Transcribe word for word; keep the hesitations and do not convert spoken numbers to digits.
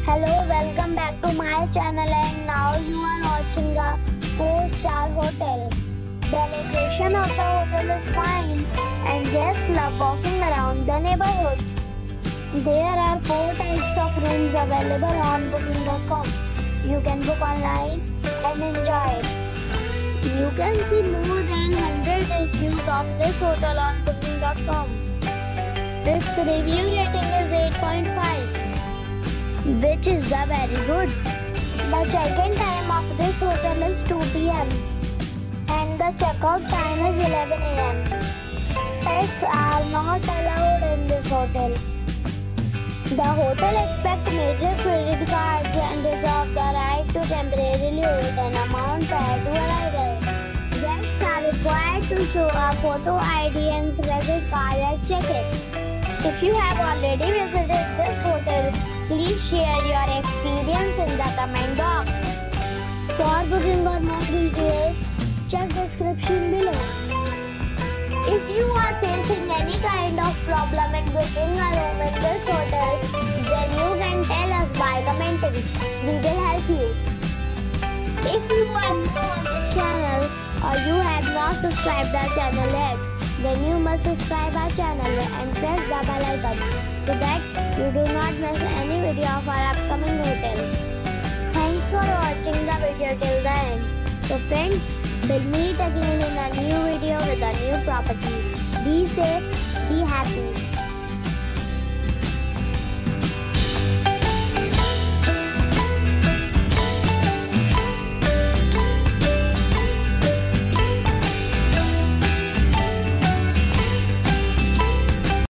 Hello, welcome back to my channel, and now you are watching a four-star hotel. The location of the hotel is fine and guests love walking around the neighborhood. There are four types of rooms available on booking dot com. You can book online and enjoy it. You can see more than one hundred reviews of this hotel on booking dot com. Its review rating is eight point five, which is the very good. The check-in time of this hotel is two p m and the check-out time is eleven a m Pets are not allowed in this hotel. The hotel accepts major credit cards and reserves the right to temporarily hold an amount prior to arrival. Guests are required to show a photo I D and credit card at check-in. If you have already visited this hotel, please share your experience in the comment box. For booking or more details, check description below. If you are facing any kind of problem in booking a room in this hotel, then you can tell us by commenting. We will help you. If you are new on this channel or you have not subscribed our channel yet, then you must subscribe our channel and press the bell icon so that you do not miss any video of our upcoming hotel. Thanks for watching the video till the end. So friends, we'll meet again in a new video with a new property. Be safe, be happy.